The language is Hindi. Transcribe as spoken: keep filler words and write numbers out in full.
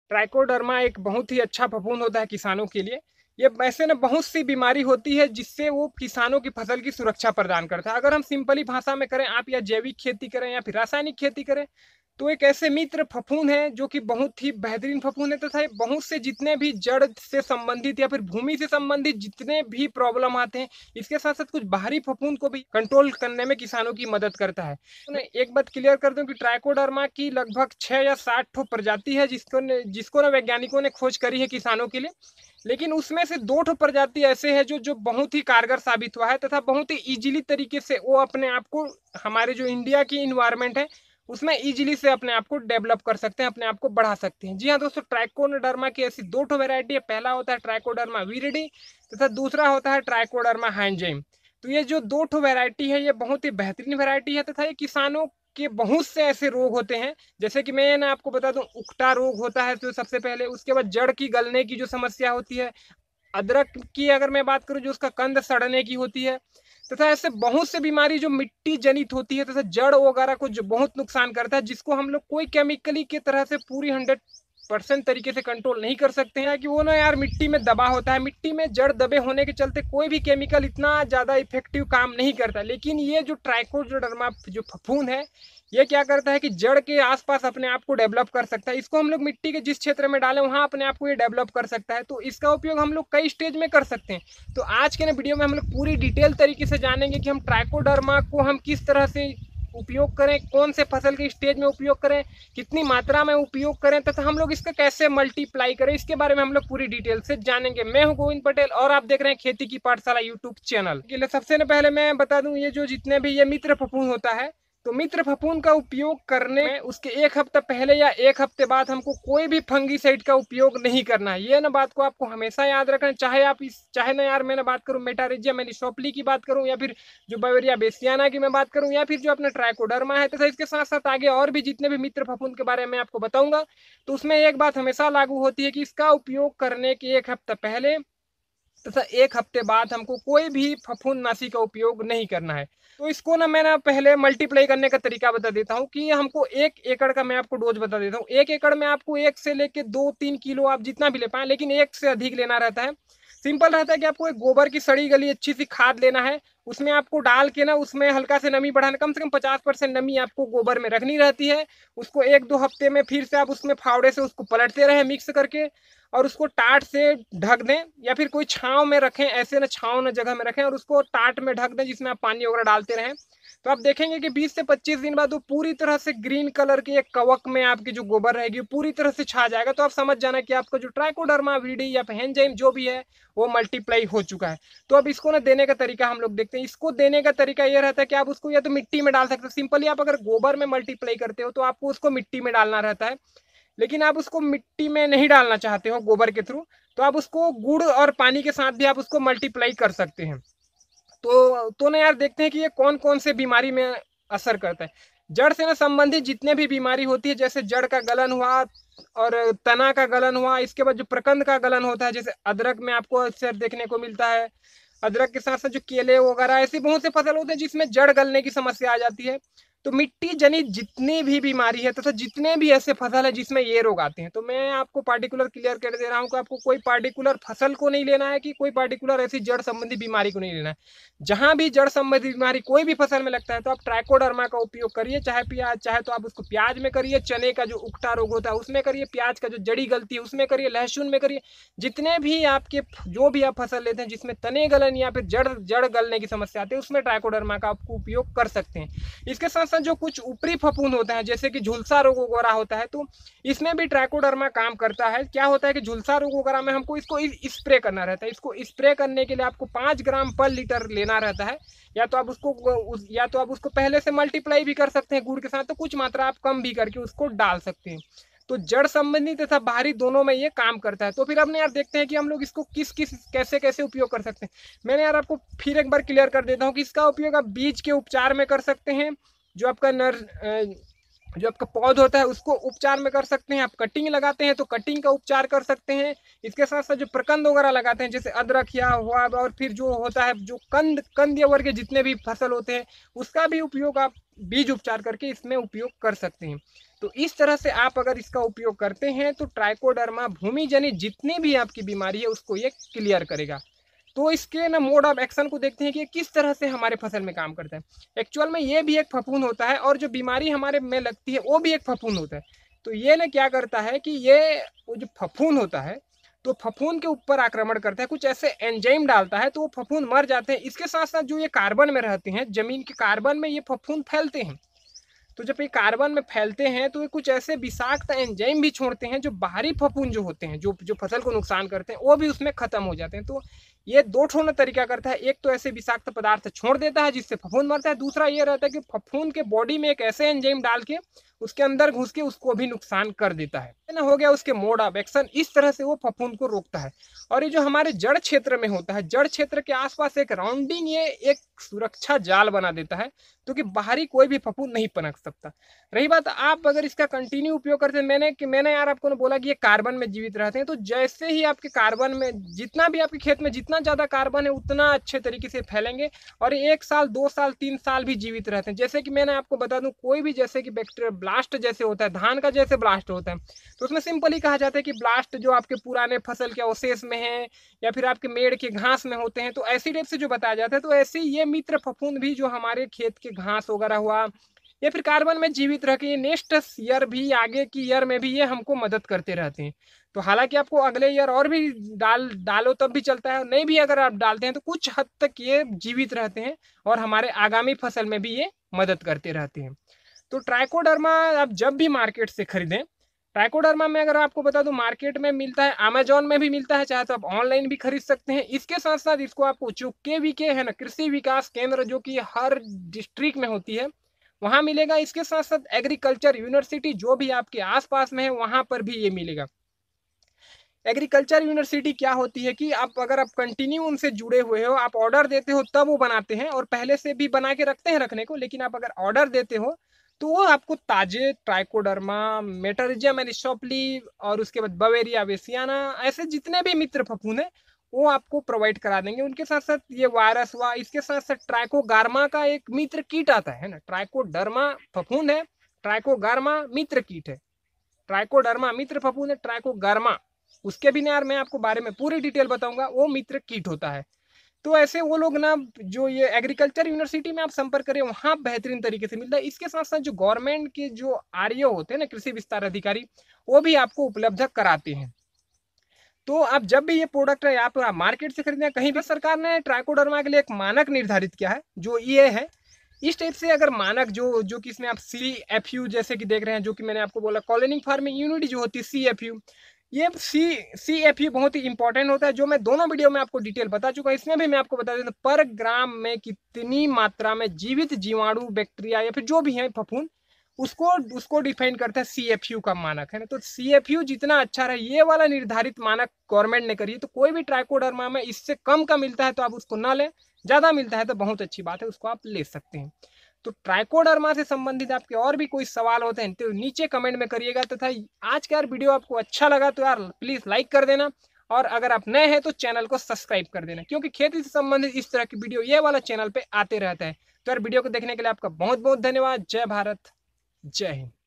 ट्राइकोडर्मा एक बहुत ही अच्छा फफूंद होता है किसानों के लिए। ये ऐसे ना बहुत सी बीमारी होती है जिससे वो किसानों की फसल की सुरक्षा प्रदान करता है। अगर हम सिंपली भाषा में करें, आप या जैविक खेती करें या फिर रासायनिक खेती करें, तो एक ऐसे मित्र फफूंद है जो कि बहुत ही बेहतरीन फफूंद है तथा ये बहुत से जितने भी जड़ से संबंधित या फिर भूमि से संबंधित जितने भी प्रॉब्लम आते हैं, इसके साथ साथ कुछ बाहरी फफूंद को भी कंट्रोल करने में किसानों की मदद करता है। तो एक बात क्लियर कर दूं कि ट्राइकोडर्मा की लगभग छह या सात ठो प्रजाति है जिसको ने जिसको ना वैज्ञानिकों ने खोज करी है किसानों के लिए। लेकिन उसमें से दो ठो प्रजाति ऐसे हैं जो जो बहुत ही कारगर साबित हुआ है तथा बहुत ही इजीली तरीके से वो अपने आप को हमारे जो इंडिया की इन्वायरमेंट है उसमें इजीली से अपने आप को डेवलप कर सकते हैं, अपने आप को बढ़ा सकते हैं। जी हाँ दोस्तों, ट्राइकोडर्मा की ऐसी दो ठो वेरायटी है। पहला होता है ट्राइकोडर्मा विरिडी तथा दूसरा होता है ट्राइकोडर्मा हाइंजेम। तो ये जो दो ठो वेरायटी है ये बहुत ही बेहतरीन वेरायटी है तथा ये किसानों के बहुत से ऐसे रोग होते हैं, जैसे कि मैं ना आपको बता दूं, उकटा रोग होता है तो सबसे पहले, उसके बाद जड़ की गलने की जो समस्या होती है, अदरक की अगर मैं बात करूं जो उसका कंद सड़ने की होती है, तथा ऐसे बहुत से बीमारी जो मिट्टी जनित होती है तथा जड़ वगैरह को जो बहुत नुकसान करता है, जिसको हम लोग कोई केमिकली की तरह से पूरी हंड्रेड परसेंट तरीके से कंट्रोल नहीं कर सकते हैं कि वो ना यार मिट्टी में दबा होता है, मिट्टी में जड़ दबे होने के चलते कोई भी केमिकल इतना ज़्यादा इफेक्टिव काम नहीं करता। लेकिन ये जो ट्राइकोडर्मा जो फफूंद है ये क्या करता है कि जड़ के आसपास अपने आप को डेवलप कर सकता है। इसको हम लोग मिट्टी के जिस क्षेत्र में डालें वहाँ अपने आप को ये डेवलप कर सकता है। तो इसका उपयोग हम लोग कई स्टेज में कर सकते हैं। तो आज के ना वीडियो में हम लोग पूरी डिटेल तरीके से जानेंगे कि हम ट्राइकोडर्मा को हम किस तरह से उपयोग करें, कौन से फसल के स्टेज में उपयोग करें, कितनी मात्रा में उपयोग करें तथा हम लोग इसका कैसे मल्टीप्लाई करें, इसके बारे में हम लोग पूरी डिटेल से जानेंगे। मैं हूं गोविंद पटेल और आप देख रहे हैं खेती की पाठशाला यूट्यूब चैनल। सबसे पहले मैं बता दूं, ये जो जितने भी ये मित्र फफूंद होता है, तो मित्र फफूंद का उपयोग करने में उसके एक हफ्ता पहले या एक हफ्ते बाद हमको कोई भी फंगीसाइड का उपयोग नहीं करना है। ये ना बात को आपको हमेशा याद रखना है। चाहे आप इस चाहे ना यार मैं ना बात करूं मेटारिजिया मेलिसोपली की बात करूं या फिर जो बावेरिया बेसियाना की मैं बात करूं या फिर जो अपना ट्राइकोडर्मा है, तथा इसके साथ साथ आगे और भी जितने भी मित्र फफूंद के बारे में आपको बताऊंगा, तो उसमें एक बात हमेशा लागू होती है कि इसका उपयोग करने के एक हफ्ता पहले तथा एक हफ्ते बाद हमको कोई भी फफूंदनाशी का उपयोग नहीं करना है। तो इसको ना मैं ना पहले मल्टीप्लाई करने का तरीका बता देता हूँ कि हमको एक एकड़ का मैं आपको डोज बता देता हूँ। एक एकड़ में आपको एक से लेके दो तीन किलो आप जितना भी ले पाए, लेकिन एक से अधिक लेना रहता है। सिंपल रहता है कि आपको एक गोबर की सड़ी गली अच्छी सी खाद लेना है, उसमें आपको डाल के ना उसमें हल्का से नमी बढ़ाना, कम से कम पचास परसेंट नमी आपको गोबर में रखनी रहती है। उसको एक दो हफ्ते में फिर से आप उसमें फावड़े से उसको पलटते रहे मिक्स करके, और उसको टाट से ढक दें या फिर कोई छांव में रखें, ऐसे ना छांव ना जगह में रखें और उसको टाट में ढक दें जिसमें आप पानी वगैरह डालते रहें। तो आप देखेंगे कि बीस से पच्चीस दिन बाद वो पूरी तरह से ग्रीन कलर के एक कवक में आपकी जो गोबर रहेगी पूरी तरह से छा जाएगा। तो आप समझ जाना कि आपका जो ट्राइकोडर्मा विरिडी या हेंजाइम जो भी है वो मल्टीप्लाई हो चुका है। तो अब इसको ना देने का तरीका हम लोग देखते हैं। इसको देने का तरीका ये रहता है कि आप उसको या तो मिट्टी में डाल सकते हो, सिंपली आप अगर गोबर में मल्टीप्लाई करते हो तो आपको उसको मिट्टी में डालना रहता है। लेकिन आप उसको मिट्टी में नहीं डालना चाहते हो गोबर के थ्रू, तो आप उसको गुड़ और पानी के साथ भी आप उसको मल्टीप्लाई कर सकते हैं। तो तो ना यार देखते हैं कि ये कौन कौन से बीमारी में असर करता है। जड़ से ना संबंधित जितने भी बीमारी होती है, जैसे जड़ का गलन हुआ और तना का गलन हुआ, इसके बाद जो प्रकंद का गलन होता है, जैसे अदरक में आपको अक्सर देखने को मिलता है। अदरक के साथ साथ जो केले वगैरह ऐसी बहुत से फसल होते हैं जिसमें जड़ गलने की समस्या आ जाती है। तो मिट्टी जनित जितनी भी बीमारी है तथा जितने भी ऐसे फसल है जिसमें ये रोग आते हैं, तो मैं आपको पार्टिकुलर क्लियर कर दे रहा हूँ कि आपको कोई पार्टिकुलर फसल को नहीं लेना है कि कोई पार्टिकुलर ऐसी जड़ संबंधी बीमारी को नहीं लेना है। जहां भी जड़ संबंधी बीमारी कोई भी फसल में लगता है तो आप ट्राइकोडर्मा का उपयोग करिए। चाहे प्याज चाहे तो आप उसको प्याज में करिए, चने का जो उकटा रोग होता है उसमें करिए, प्याज का जो जड़ी गलती है उसमें करिए, लहसुन में करिए। जितने भी आपके जो भी आप फसल लेते हैं जिसमें तने गलन या फिर जड़ जड़ गलने की समस्या आती है उसमें ट्राइकोडर्मा का आपको उपयोग कर सकते हैं। इसके साथ साथ जो कुछ ऊपरी फफूंद होता है जैसे कि झुलसा रोग वगैरह होता है, तो इसमें भी ट्राइकोडर्मा काम करता है। क्या होता है कि झुलसा रोग वगैरह में हमको इसको स्प्रे करना रहता है। इसको स्प्रे करने के लिए आपको पाँच ग्राम पर लीटर लेना रहता है। या तो आप उसको या तो आप उसको पहले से मल्टीप्लाई भी कर सकते हैं गुड़ के साथ, तो कुछ मात्रा आप कम भी करके उसको डाल सकते हैं। तो जड़ संबंधी तथा बाहरी दोनों में ये काम करता है। तो फिर अपने यार देखते हैं कि हम लोग इसको किस किस कैसे कैसे उपयोग कर सकते हैं। मैंने यार आपको फिर एक बार क्लियर कर देता हूँ कि इसका उपयोग आप बीज के उपचार में कर सकते हैं। जो आपका नर जो आपका पौध होता है उसको उपचार में कर सकते हैं। आप कटिंग लगाते हैं तो कटिंग का उपचार कर सकते हैं। इसके साथ साथ जो प्रकंद वगैरह लगाते हैं जैसे अदरक या हुआ, और फिर जो होता है जो कंद कंद या वर्ग के जितने भी फसल होते हैं उसका भी उपयोग आप बीज उपचार करके इसमें उपयोग कर सकते हैं। तो इस तरह से आप अगर इसका उपयोग करते हैं तो ट्राइकोडर्मा भूमि जनित जितनी भी आपकी बीमारी है उसको ये क्लियर करेगा। तो इसके ना मोड ऑफ एक्शन को देखते हैं कि किस तरह से हमारे फसल में काम करता है। एक्चुअल में ये भी एक फफूंद होता है और जो बीमारी हमारे में लगती है वो भी एक फफूंद होता है। तो ये ना क्या करता है कि ये वो जो फफूंद होता है तो फफूंद के ऊपर आक्रमण करता है, कुछ ऐसे एंजाइम डालता है तो वो फफूंद मर जाते हैं। इसके साथ साथ जो ये कार्बन में रहते हैं, जमीन के कार्बन में ये फफूंद फैलते हैं। तो जब ये कार्बन में फैलते हैं तो ये कुछ ऐसे विषाक्त एंजाइम भी छोड़ते हैं जो बाहरी फफूंद जो होते हैं, जो जो फसल को नुकसान करते हैं, वो भी उसमें खत्म हो जाते हैं। तो ये दो ठोना तरीका करता है। एक तो ऐसे विषाक्त पदार्थ छोड़ देता है जिससे फफूंद मरता है, दूसरा ये रहता है कि फफूंद के बॉडी में एक ऐसे एंजाइम डाल के उसके अंदर घुस के उसको भी नुकसान कर देता है ना। हो गया उसके मोड ऑफ एक्शन। इस तरह से वो फफूंद को रोकता है। और ये जो हमारे जड़ क्षेत्र में होता है, जड़ क्षेत्र के आसपास एक राउंडिंग ये एक सुरक्षा जाल बना देता है तो कि बाहरी कोई भी फफूंद नहीं पनप सकता। रही बात आप अगर इसका कंटिन्यू उपयोग करते हैं, मैंने कि मैंने यार आपको बोला कि ये कार्बन में जीवित रहते हैं, तो जैसे ही आपके कार्बन में जितना भी आपके खेत में जितना ज्यादा कार्बन है उतना अच्छे तरीके से फैलेंगे और एक साल दो साल तीन साल भी जीवित रहते हैं। जैसे कि मैंने आपको बता दूं, कोई भी जैसे कि बैक्टीरिया ब्लास्ट जैसे होता है, धान का जैसे ब्लास्ट होता है तो उसमें सिंपली कहा जाता है कि ब्लास्ट जो आपके पुराने फसल के अवशेष में है या फिर आपके मेड़ के घास में होते हैं, तो ऐसी टाइप से जो बताया जाता है। तो ऐसे ही ये मित्र फफूंद भी जो हमारे खेत के घास वगैरह हुआ या फिर कार्बन में जीवित रह के नेक्स्ट ईयर भी, आगे की ईयर में भी ये हमको मदद करते रहते हैं। तो हालांकि आपको अगले ईयर और भी डाल डालो तब भी चलता है, नहीं भी अगर आप डालते हैं तो कुछ हद तक ये जीवित रहते हैं और हमारे आगामी फसल में भी ये मदद करते रहते हैं। तो ट्राइकोडर्मा आप जब भी मार्केट से खरीदें, ट्राइकोडर्मा में अगर आपको बता दूं मार्केट में मिलता है, अमेजोन में भी मिलता है, चाहे तो आप ऑनलाइन भी खरीद सकते हैं। इसके साथ साथ इसको आपको जो केवीके है ना, कृषि विकास केंद्र, जो कि हर डिस्ट्रिक्ट में होती है, वहां मिलेगा। इसके साथ साथ एग्रीकल्चर यूनिवर्सिटी जो भी आपके आसपास में है वहां पर भी ये मिलेगा। एग्रीकल्चर यूनिवर्सिटी क्या होती है कि आप अगर आप कंटिन्यू उनसे जुड़े हुए हो, आप ऑर्डर देते हो तब वो बनाते हैं, और पहले से भी बना के रखते हैं रखने को, लेकिन आप अगर ऑर्डर देते हो तो वो आपको ताजे ट्राइकोडर्मा, मेटरिजियम एनिसोप्ली और उसके बाद बवेरिया वेसियाना, ऐसे जितने भी मित्र फफूंद है वो आपको प्रोवाइड करा देंगे। उनके साथ साथ ये वायरस हुआ, इसके साथ साथ ट्राइकोगार्मा का एक मित्र कीट आता है ना, ट्राइकोडर्मा फफूंद है, ट्राइकोगार्मा मित्र कीट है। ट्राइकोडर्मा मित्र फफूंद है, ट्राइकोगार्मा उसके भी यार मैं आपको बारे में पूरी डिटेल बताऊंगा, वो मित्र कीट होता है। तो ऐसे वो लोग ना, जो ये एग्रीकल्चर यूनिवर्सिटी में आप संपर्क करें वहां बेहतरीन तरीके से मिलता है। इसके साथ साथ जो गवर्नमेंट के जो आरओ होते हैं ना, कृषि विस्तार अधिकारी, वो भी आपको उपलब्ध कराते हैं। तो आप जब भी ये प्रोडक्ट है आप मार्केट से खरीदना, कहीं भी सरकार ने ट्राइकोडर्मा के लिए एक मानक निर्धारित किया है जो ये है। इस टाइप से अगर मानक जो जो कि इसमें आप सी एफ यू जैसे कि देख रहे हैं, जो कि मैंने आपको बोला कॉलोनी फार्मिंग यूनिट जो होती है सी एफ यू, ये सी सी एफ यू बहुत ही इंपॉर्टेंट होता है, जो मैं दोनों वीडियो में आपको डिटेल बता चुका हूँ। इसमें भी मैं आपको बता देता हूँ पर ग्राम में कितनी मात्रा में जीवित जीवाणु, बैक्टीरिया या फिर जो भी है फफूंद, उसको उसको डिफाइन करता है सी एफ यू का मानक, है ना। तो सी एफ यू जितना अच्छा रहे, ये वाला निर्धारित मानक गवर्नमेंट ने करी है। तो कोई भी ट्राइकोडर्मा में इससे कम का मिलता है तो आप उसको ना लें, ज्यादा मिलता है तो बहुत अच्छी बात है, उसको आप ले सकते हैं। तो ट्राइकोडर्मा से संबंधित आपके और भी कोई सवाल होते हैं तो नीचे कमेंट में करिएगा, तथा आज का यार वीडियो आपको अच्छा लगा तो यार प्लीज लाइक कर देना, और अगर आप नए हैं तो चैनल को सब्सक्राइब कर देना, क्योंकि खेती से संबंधित इस तरह की वीडियो ये वाला चैनल पे आते रहता है। तो यार वीडियो को देखने के लिए आपका बहुत बहुत धन्यवाद। जय भारत, जय हिंद।